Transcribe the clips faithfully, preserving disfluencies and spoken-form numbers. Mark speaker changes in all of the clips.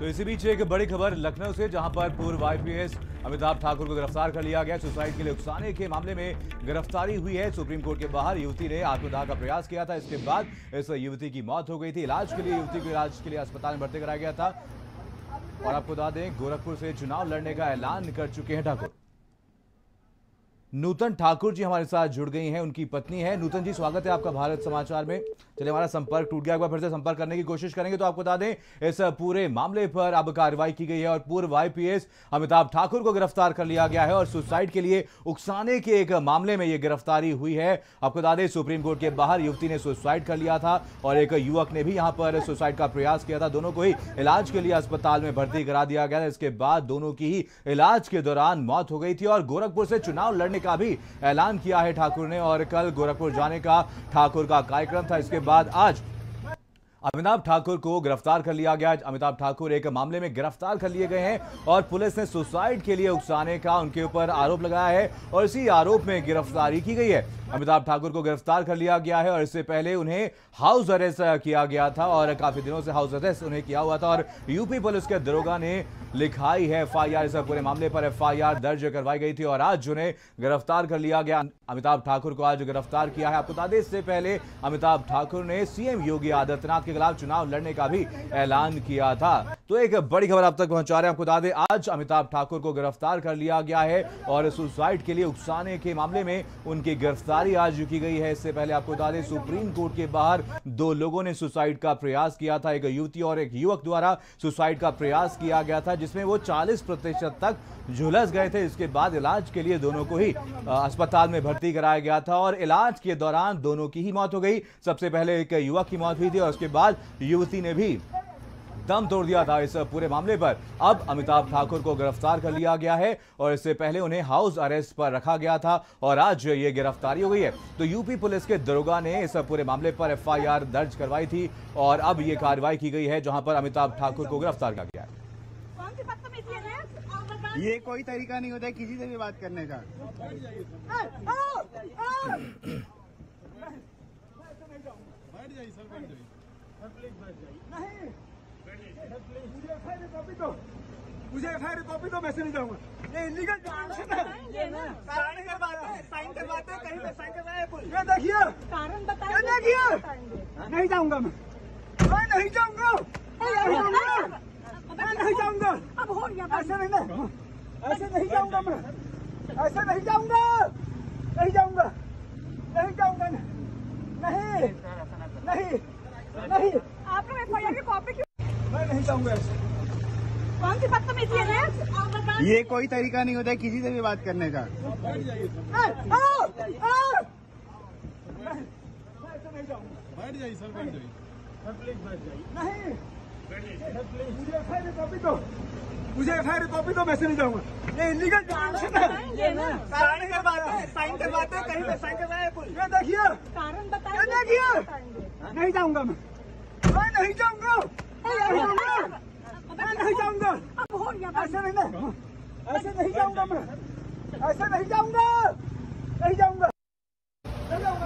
Speaker 1: तो इसी बीच एक बड़ी खबर लखनऊ से, जहां पर पूर्व आईपीएस अमिताभ ठाकुर को गिरफ्तार कर लिया गया। सुसाइड के लिए उकसाने के मामले में गिरफ्तारी हुई है। सुप्रीम कोर्ट के बाहर युवती ने आत्मदाह का प्रयास किया था। इसके बाद इस युवती की मौत हो गई थी। इलाज के लिए युवती को इलाज के लिए अस्पताल में भर्ती कराया गया था। और आपको बता दें, गोरखपुर से चुनाव लड़ने का ऐलान कर चुके हैं ठाकुर। नूतन ठाकुर जी हमारे साथ जुड़ गई हैं, उनकी पत्नी है। नूतन जी, स्वागत है आपका भारत समाचार में। चलिए, हमारा संपर्क टूट गया, एक बार फिर से संपर्क करने की कोशिश करेंगे। तो आपको बता दें, इस पूरे मामले पर अब कार्रवाई की गई है और पूर्व आईपीएस अमिताभ ठाकुर को गिरफ्तार कर लिया गया है और सुसाइड के लिए उकसाने के एक मामले में यह गिरफ्तारी हुई है। आपको बता दें, सुप्रीम कोर्ट के बाहर युवती ने सुसाइड कर लिया था और एक युवक ने भी यहां पर सुसाइड का प्रयास किया था। दोनों को ही इलाज के लिए अस्पताल में भर्ती करा दिया गया था। इसके बाद दोनों की ही इलाज के दौरान मौत हो गई थी और गोरखपुर से चुनाव लड़ने का भी ऐलान किया है ठाकुर ने। और कल गोरखपुर जाने का ठाकुर का कार्यक्रम था। इसके बाद आज अमिताभ ठाकुर को गिरफ्तार कर लिया गया। अमिताभ ठाकुर एक मामले में गिरफ्तार कर लिए गए हैं और पुलिस ने सुसाइड के लिए उकसाने का उनके ऊपर आरोप लगाया है और इसी आरोप में गिरफ्तारी की गई है। अमिताभ ठाकुर को गिरफ्तार कर लिया गया है और इससे पहले उन्हें हाउस अरेस्ट किया गया था और काफी दिनों से हाउस अरेस्ट उन्हें किया हुआ था और यूपी पुलिस के दरोगा ने लिखाई है एफआईआर। इस पूरे मामले पर एफआईआर दर्ज करवाई गई थी और आज उन्हें गिरफ्तार कर लिया गया। अमिताभ ठाकुर को आज गिरफ्तार किया है। आपको बता दें, इससे पहले अमिताभ ठाकुर ने सीएम योगी आदित्यनाथ के खिलाफ चुनाव लड़ने का भी ऐलान किया था। तो एक बड़ी खबर आप तक पहुंचा रहे हैं। आपको बता दें, आज अमिताभ ठाकुर को गिरफ्तार कर लिया गया है और सुसाइड के लिए उकसाने के मामले में उनकी गिरफ्तारी आज की गई है। इससे पहले आपको बता दें, सुप्रीम कोर्ट के बाहर दो लोगों ने सुसाइड का प्रयास किया था। एक युवती और एक युवक द्वारा सुसाइड का प्रयास किया गया था, जिसमें वो चालीस प्रतिशत तक झुलस गए थे। इसके बाद इलाज के लिए दोनों को ही अस्पताल में भर्ती कराया गया था और इलाज के दौरान दोनों की ही मौत हो गई। सबसे पहले एक युवक की मौत हुई थी और उसके बाद युवती ने भी दम तोड़ दिया था। इस पूरे मामले पर अब अमिताभ ठाकुर को गिरफ्तार कर लिया गया है और इससे पहले उन्हें हाउस अरेस्ट पर रखा गया था और आज ये गिरफ्तारी हो गई है। तो यूपी पुलिस के दरोगा ने इस पूरे मामले पर एफआईआर दर्ज करवाई थी और अब ये कार्रवाई की गई है, जहां पर अमिताभ ठाकुर को गिरफ्तार किया गया है।
Speaker 2: ये कोई तरीका नहीं होता है किसी से भी बात करने का।
Speaker 3: मुझे एफआईआर कॉपी दो, मैं से नहीं जाऊंगा। ये इलीगल डिटेंशन है। साइन करवाते साइन करवाते कहीं पे साइन करवाए कोई। ये देखिए, कारण बताइए। ये देखिए, नहीं जाऊंगा मैं, मैं नहीं जाऊंगा, मैं नहीं जाऊंगा। अब हो गया, ऐसे नहीं ना, ऐसे नहीं जाऊंगा मैं, ऐसे नहीं जाऊंगा, नहीं जाऊंगा, नहीं जाऊंगा, नहीं नहीं नहीं। आप लोग एफआईआर की कॉपी क्यों? मैं नहीं जाऊंगा ऐसे। कौन सी बदतमीजी है?
Speaker 2: ये कोई तरीका नहीं होता है किसी से भी बात करने का।
Speaker 3: बैठ जाइए, सर, बैठ जाइए, प्लीज बैठ जाइए। नहीं, मुझे एफआईआर कॉपी दो, मुझे एफआईआर कॉपी दो, मैं से नहीं जाऊंगा। ये इलीगल डिटेंशन है। साइन करवाते साइन करवाते कहीं पे साइन करवाए कोई। ये देखिए, कारण बताइए। ये देखिए, नहीं जाऊंगा मैं, मैं नहीं जाऊंगा, मैं नहीं जाऊंगा। अब हो गया, ऐसे नहीं ना, ऐसे नहीं जाऊंगा मैं, ऐसे नहीं जाऊंगा, नहीं जाऊंगा, नहीं जाऊंगा।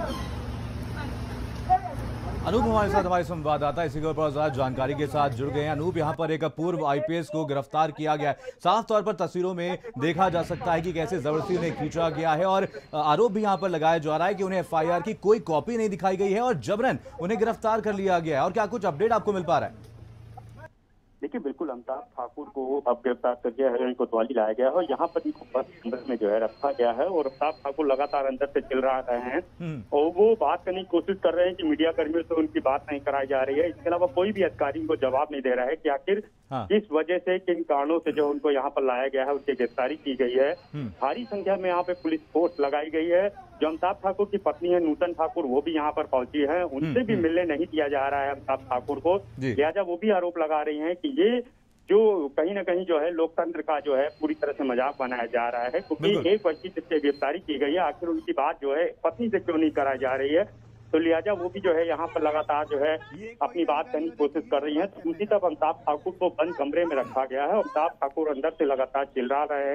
Speaker 1: अनूप हमारे साथ हमारे संवाददाता इसी के ऊपर ज्यादा जानकारी के साथ जुड़ गए हैं। अनूप, यहाँ पर एक पूर्व आईपीएस को गिरफ्तार किया गया है। साफ तौर पर तस्वीरों में देखा जा सकता है कि कैसे जबरदस्ती उन्हें खींचा गया है और आरोप भी यहाँ पर लगाया जा रहा है कि उन्हें एफआईआर की कोई कॉपी नहीं दिखाई गई है और जबरन उन्हें गिरफ्तार कर लिया गया है। और क्या कुछ अपडेट आपको मिल पा रहा है?
Speaker 4: देखिए, बिल्कुल अमिताभ ठाकुर को अब गिरफ्तार करके हरियाणा कोतवाली लाया गया है और यहाँ पर इनको बस अंदर में जो है रखा गया है और अमिताभ ठाकुर लगातार अंदर से चिल रहा रहे हैं और वो बात करने की कोशिश कर रहे हैं कि मीडिया कर्मियों से उनकी बात नहीं कराई जा रही है। इसके अलावा कोई भी अधिकारी उनको जवाब नहीं दे रहा है कि आखिर
Speaker 1: हाँ।
Speaker 4: किस वजह से, किन कारणों से जो उनको यहाँ पर लाया गया है, उनकी गिरफ्तारी की गई है। भारी संख्या में यहाँ पे पुलिस फोर्स लगाई गई है। जो अमिताभ ठाकुर की पत्नी है नूतन ठाकुर, वो भी यहाँ पर पहुंची है। उनसे भी मिलने नहीं दिया जा रहा है अमिताभ ठाकुर को। लिहाजा वो भी आरोप लगा रही है कि ये जो कहीं ना कहीं जो है लोकतंत्र का जो है पूरी तरह से मजाक बनाया जा रहा है, क्योंकि एक व्यक्ति जिसकी गिरफ्तारी की गई है, आखिर उनकी बात जो है पत्नी से क्यों नहीं कराई जा रही है। तो लिहाजा वो भी जो है यहाँ पर लगातार जो है अपनी बात करने की कोशिश कर रही है। तो दूसरी तरफ अमिताभ ठाकुर को बंद कमरे में रखा गया है। अमिताभ ठाकुर अंदर से लगातार चिल्ला रहे हैं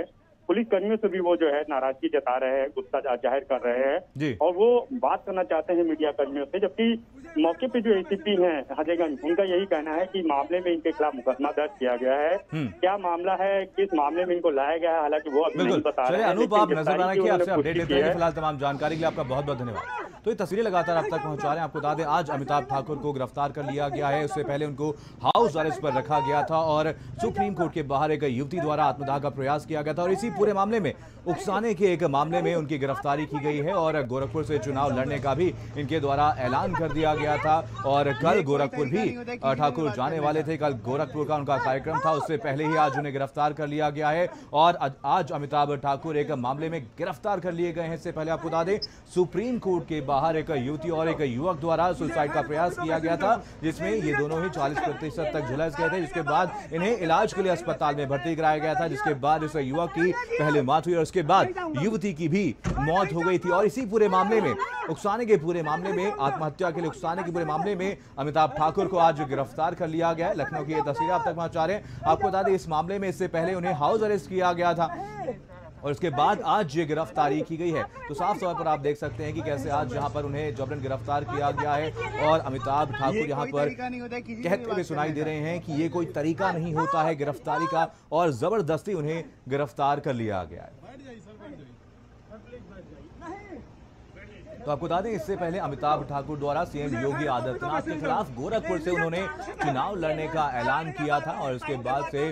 Speaker 4: पुलिस कर्मियों से भी वो जो है नाराजगी जता रहे हैं, गुस्सा जाहिर कर रहे
Speaker 1: जी।
Speaker 4: हैं और वो बात करना चाहते हैं मीडिया कर्मियों से। जबकि मौके पे जो एसीपी हैं हजरतगंज, उनका यही कहना है कि मामले में इनके खिलाफ मुकदमा दर्ज किया गया है। क्या मामला है, किस मामले में इनको लाया गया है, हालांकि वो अभी नहीं बता रहे हैं।
Speaker 1: अनूप, आप नजर बना के आपसे अपडेट लेते हैं।
Speaker 4: है।
Speaker 1: फिलहाल तमाम जानकारी के लिए आपका बहुत बहुत धन्यवाद। तो ये तस्वीरें लगातार आप तक पहुंचा रहे हैं। आपको बता दें आज अमिताभ ठाकुर को गिरफ्तार कर लिया गया है। उससे पहले उनको हाउस अरेस्ट पर रखा गया था और सुप्रीम कोर्ट के बाहर एक युवती द्वारा आत्मदाह का प्रयास किया गया था और इसी पूरे मामले में उकसाने के एक मामले में उनकी गिरफ्तारी की गई है और गोरखपुर से चुनाव लड़ने का भी इनके द्वारा ऐलान कर दिया गया था। और कल गोरखपुर भी ठाकुर जाने वाले थे, कल गोरखपुर का उनका कार्यक्रम था। उससे पहले ही आज उन्हें गिरफ्तार कर लिया गया है और आज अमिताभ ठाकुर एक मामले में गिरफ्तार कर लिए गए हैं। इससे पहले आपको बता दें सुप्रीम कोर्ट के बाहर एक युवती और एक युवक द्वारा सुसाइड का प्रयास किया गया था, जिसमें ये दोनों ही चालीस प्रतिशत तक झुलस गए थे, जिसके बाद इन्हें इलाज के लिए अस्पताल में भर्ती कराया गया था, जिसके बाद इस युवक की पहले मौत हुई और उसके बाद युवती की भी मौत हो गई थी। और इसी पूरे मामले में उकसाने के पूरे मामले में आत्महत्या के लिए उकसाने के पूरे मामले में अमिताभ ठाकुर को आज गिरफ्तार कर लिया गया है। लखनऊ की ये तस्वीरें आप तक पहुंचा रहे हैं। आपको बता दें इस मामले में इससे पहले उन्हें हाउस अरेस्ट किया गया था और उसके बाद आज ये गिरफ्तारी की गई है। तो साफ तौर पर आप देख सकते हैं कि कैसे आज यहाँ पर उन्हें जबरन गिरफ्तार किया गया है और अमिताभ ठाकुर यहाँ पर कहते हुए सुनाई दे रहे हैं कि ये कोई तरीका नहीं होता है गिरफ्तारी का और जबरदस्ती उन्हें गिरफ्तार कर लिया गया है। तो आपको बता दें इससे पहले अमिताभ ठाकुर द्वारा सीएम योगी आदित्यनाथ के खिलाफ गोरखपुर से उन्होंने चुनाव लड़ने का ऐलान किया था और उसके बाद से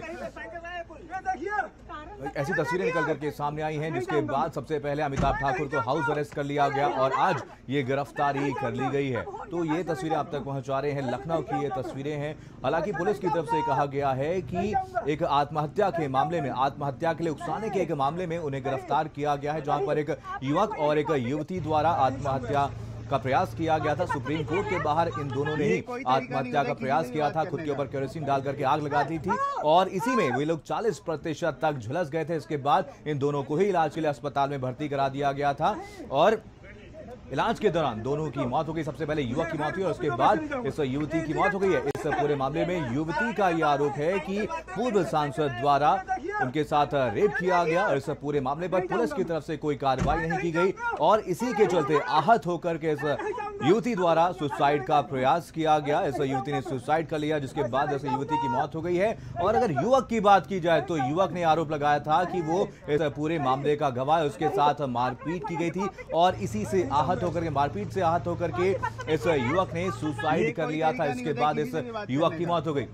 Speaker 1: ऐसी तस्वीरें निकल करके सामने आई हैं, जिसके बाद सबसे पहले अमिताभ ठाकुर को हाउस अरेस्ट कर लिया गया और आज ये गिरफ्तारी कर ली गई है। तो ये तस्वीरें आप तक पहुंचा रहे हैं, लखनऊ की ये तस्वीरें हैं। हालांकि पुलिस की तरफ से कहा गया है कि एक आत्महत्या के मामले में, आत्महत्या के लिए उकसाने के एक मामले में उन्हें गिरफ्तार किया गया है, जहां पर एक युवक और एक युवती द्वारा आत्महत्या का प्रयास किया गया था। सुप्रीम कोर्ट के बाहर इन दोनों ने ही आत्महत्या का प्रयास किया था, खुद के ऊपर केरोसिन डाल करके आग लगा दी थी और इसी में वे लोग चालीस प्रतिशत तक झुलस गए थे। इसके बाद इन दोनों को ही इलाज के लिए अस्पताल में भर्ती करा दिया गया था और इलाज के दौरान दोनों की मौत हो गई। सबसे पहले युवक की मौत हुई और उसके बाद इस युवती की मौत हो गई है। इस पूरे मामले में युवती का यह आरोप है कि पूर्व सांसद द्वारा उनके साथ रेप किया गया और इस पूरे मामले पर पुलिस की तरफ से कोई कार्रवाई नहीं की गई और इसी के चलते आहत होकर के इस युवती द्वारा सुसाइड का प्रयास किया गया। इस युवती ने सुसाइड कर लिया, जिसके बाद इस युवती की मौत हो गई है। और अगर युवक की बात की जाए तो युवक ने आरोप लगाया था कि वो इस पूरे मामले का गवाह है, उसके साथ मारपीट की गई थी और इसी से आहत होकर के, मारपीट से आहत होकर के इस युवक ने सुसाइड कर लिया था। इसके बाद इस युवक की मौत हो गई।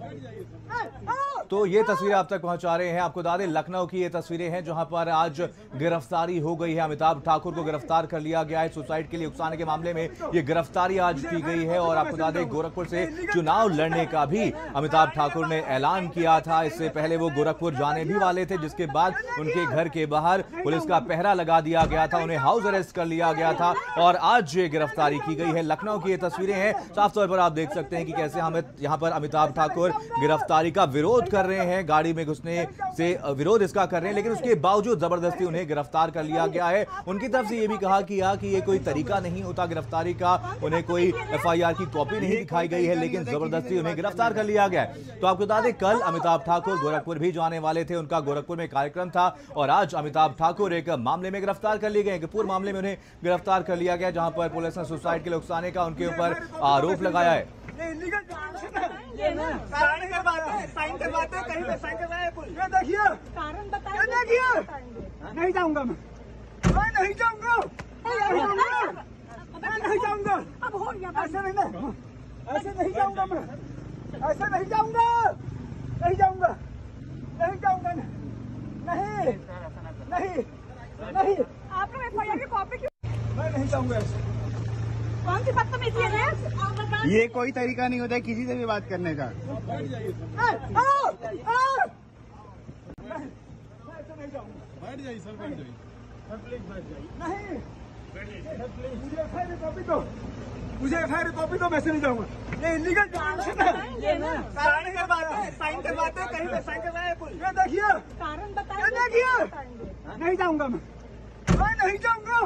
Speaker 1: तो ये तस्वीरें आप तक पहुंचा रहे हैं। आपको बता दें लखनऊ की ये तस्वीरें हैं, जहां पर आज गिरफ्तारी हो गई है। अमिताभ ठाकुर को गिरफ्तार कर लिया गया है। सुसाइड के लिए उकसाने के मामले में ये गिरफ्तारी आज की गई है और आपको बता दें गोरखपुर से चुनाव लड़ने का भी अमिताभ ठाकुर ने ऐलान किया था। इससे पहले वो गोरखपुर जाने भी वाले थे, जिसके बाद उनके घर के बाहर पुलिस का पहरा लगा दिया गया था, उन्हें हाउस अरेस्ट कर लिया गया था और आज ये गिरफ्तारी की गई है। लखनऊ की ये तस्वीरें हैं। साफ तौर पर आप देख सकते हैं कि कैसे हमें यहाँ पर अमिताभ ठाकुर गिरफ्तारी का विरोध कर रहे हैं, गाड़ी में घुसने से विरोध इसका कर रहे हैं, लेकिन उसके बावजूद जबरदस्ती उन्हें गिरफ्तार कर लिया गया है। उनकी तरफ से यह भी कहा गया कि ये कोई तरीका नहीं होता गिरफ्तारी का, उन्हें कोई एफआईआर की कॉपी नहीं दिखाई गई है, लेकिन जबरदस्ती उन्हें गिरफ्तार कर लिया गया है। तो आपको बता दें कल अमिताभ ठाकुर गोरखपुर भी जाने वाले थे, उनका गोरखपुर में कार्यक्रम था और आज अमिताभ ठाकुर एक मामले में गिरफ्तार कर लिए गए, पूरे मामले में उन्हें गिरफ्तार कर लिया गया, जहां पर पुलिस ने सुसाइड के लिए उकसाने का उनके ऊपर आरोप लगाया है।
Speaker 3: कारण बताइए। नहीं जाऊंगा मैं, मैं नहीं जाऊंगा, मैं नहीं जाऊंगा। अब हो गया, ऐसे नहीं, ऐसे नहीं जाऊंगा मैं, ऐसे नहीं जाऊंगा, नहीं जाऊंगा, नहीं जाऊंगा, नहीं नहीं नहीं। आप लोग एफआईआर की कॉपी क्यों? मैं नहीं जाऊंगा ऐसे। कौन सी बदतमीजी है?
Speaker 2: ये कोई तरीका नहीं होता है किसी से भी बात करने का।
Speaker 3: बैठ जाइए सर, बैठ जाइए सर, प्लीज बैठ जाइए। नहीं सर प्लीज, मुझे एफआईआर की कॉपी दो, मुझे एफआईआर की कॉपी दो, मैं से नहीं जाऊंगा। ये इलीगल ट्रांजेक्शन है, साइन करवाते हैं, साइन करवाते हैं, कहीं पे साइन करवाए पुलिस। ये देखिए कारण बताइए, देखिए नहीं जाऊंगा मैं, मैं नहीं जाऊंगा,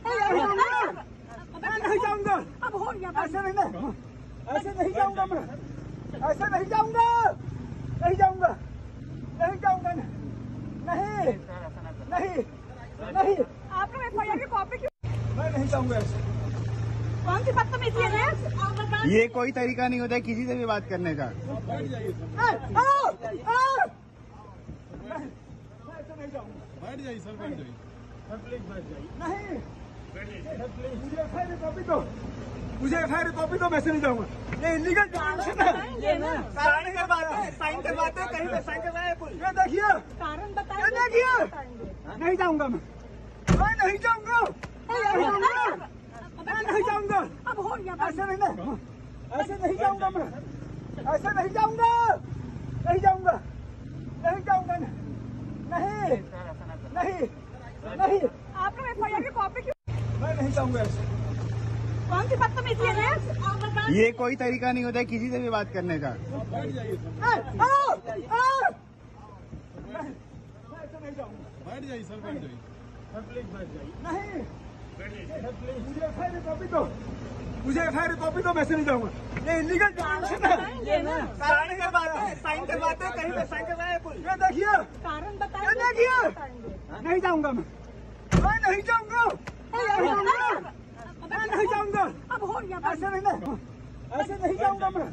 Speaker 3: मैं नहीं जाऊंगा। अब हो गया, ऐसे नहीं, ऐसे नहीं जाऊंगा मैं, ऐसे नहीं जाऊंगा, नहीं जाऊंगा, नहीं जाऊंगा, नहीं नहीं नहीं,
Speaker 5: आप लोग एफ आई आर की कॉपी क्यों?
Speaker 3: मैं नहीं चाहूंगा ऐसे।
Speaker 5: कौन सी बदतमीजी है ये? आप बताएं।
Speaker 2: ये कोई तरीका नहीं होता है किसी से भी बात करने का।
Speaker 3: बैठ जाइए सर,
Speaker 5: आ, आ, आ,
Speaker 3: मैं मैं ऐसे नहीं जाऊंगा।
Speaker 6: बैठ जाइए सर, बैठ जाइए।
Speaker 3: सर प्लीज बैठ जाइए। नहीं सर प्लीज, मुझे एफ आई आर कॉपी दो, मुझे एफ आई आर कॉपी दो, मैं ऐसे नहीं जाऊंगा। ये इलीगल डिटेंशन है।
Speaker 5: बताएंगे ना।
Speaker 3: साइन करवाते हैं, साइन करवाते हैं, कहीं पे साइन करवाए पुलिस। ये देखिए,
Speaker 5: कारण बताएंगे।
Speaker 3: ये देखिए।
Speaker 5: बताएंगे।
Speaker 3: नहीं जाऊंगा मैं, मैं नहीं जाऊंगा, मैं नहीं जाऊंगा, मैं नहीं जाऊंगा।
Speaker 5: अब हो गया।
Speaker 3: ऐसे नहीं ना, ऐसे नहीं जाऊंगा मैं, ऐसे नहीं जाऊंगा, नहीं जाऊंगा, नहीं जाऊंगा, नहीं नहीं नहीं,
Speaker 5: आप लोग एफ आई आर की कॉपी क्यों?
Speaker 3: मैं नहीं चाहूंगा ऐसे।
Speaker 5: कौन सी बदतमीजी है ये? आप बताएं।
Speaker 2: ये कोई तरीका नहीं होता है किसी से भी बात करने का।
Speaker 6: बैठ जाइए सर,
Speaker 5: आ, आ, आ,
Speaker 3: मैं मैं ऐसे नहीं जाऊंगा।
Speaker 6: बैठ जाइए सर, बैठ जाइए।
Speaker 3: सर प्लीज बैठ जाइए। नहीं सर प्लीज, मुझे एफ आई आर कॉपी दो, मुझे एफ आई आर कॉपी दो, मैं ऐसे नहीं जाऊंगा। ये इलीगल डिटेंशन है।
Speaker 5: बताएंगे ना।
Speaker 3: साइन करवाते हैं, साइन करवाते हैं, कहीं पे साइन करवाए पुलिस। ये देखिए,
Speaker 5: कारण
Speaker 3: ये
Speaker 5: बताएंगे।
Speaker 3: देखिए।
Speaker 5: बताएंगे।
Speaker 3: नहीं जाऊंगा मैं, मैं नहीं जाऊंगा, नहीं जाऊंगा, मैं नहीं जाऊंगा।
Speaker 5: अब हो गया।
Speaker 3: ऐसे नहीं ना, ऐसे नहीं जाऊंगा मैं,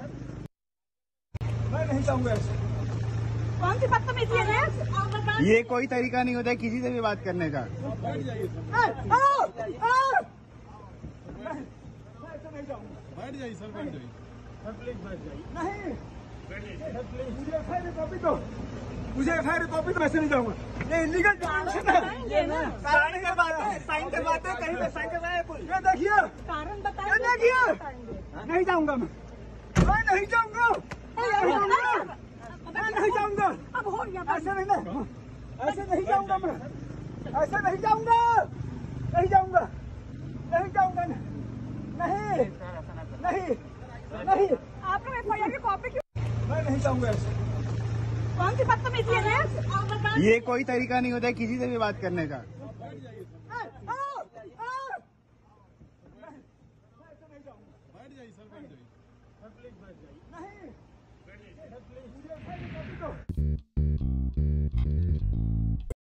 Speaker 3: मैं नहीं जाऊंगा ऐसे।
Speaker 5: कौन सी बदतमीजी है ये? आप बताएं।
Speaker 2: ये कोई तरीका नहीं होता है किसी से भी बात करने का।
Speaker 6: बैठ जाइए सर,
Speaker 5: आ, आ, आ,
Speaker 3: मैं मैं ऐसे नहीं जाऊंगा।
Speaker 6: बैठ जाइए सर, बैठ जाइए।
Speaker 3: सर प्लीज बैठ जाइए। नहीं सर प्लीज, मुझे एफ आई आर कॉपी दो, मुझे एफ आई आर कॉपी दो, मैं ऐसे नहीं जाऊंगा। ये इलीगल डिटेंशन है।
Speaker 5: बताएंगे ना।
Speaker 3: साइन करवाते हैं, साइन करवाते हैं, कहीं पे साइन करवाए पुलिस। ये देखिए,
Speaker 5: कारण बताएंगे।
Speaker 3: ये देखिए।
Speaker 5: बताएंगे।
Speaker 3: नहीं जाऊंगा मैं, मैं नहीं जाऊंगा, नहीं जाऊंगा, मैं नहीं जाऊंगा।
Speaker 5: अब हो गया।
Speaker 3: ऐसे नहीं ना, ऐसे नहीं जाऊंगा मैं, ऐसे नहीं जाऊंगा, नहीं जाऊंगा, नहीं जाऊंगा, नहीं नहीं नहीं,
Speaker 5: आप लोग एफ आई आर की कॉपी क्यों?
Speaker 3: मैं नहीं चाहूंगा ऐसे।
Speaker 5: कौन सी बदतमीजी है ये? आप बताएं।
Speaker 2: ये कोई तरीका नहीं होता है किसी से भी बात करने का।
Speaker 6: बैठ जाइए सर,
Speaker 5: आ, आ, आ,
Speaker 3: मैं मैं ऐसे नहीं जाऊंगा।
Speaker 6: बैठ जाइए सर, बैठ जाइए।
Speaker 3: सर प्लीज बैठ जाइए। नहीं सर प्लीज, मुझे एफ आई आर कॉपी दो,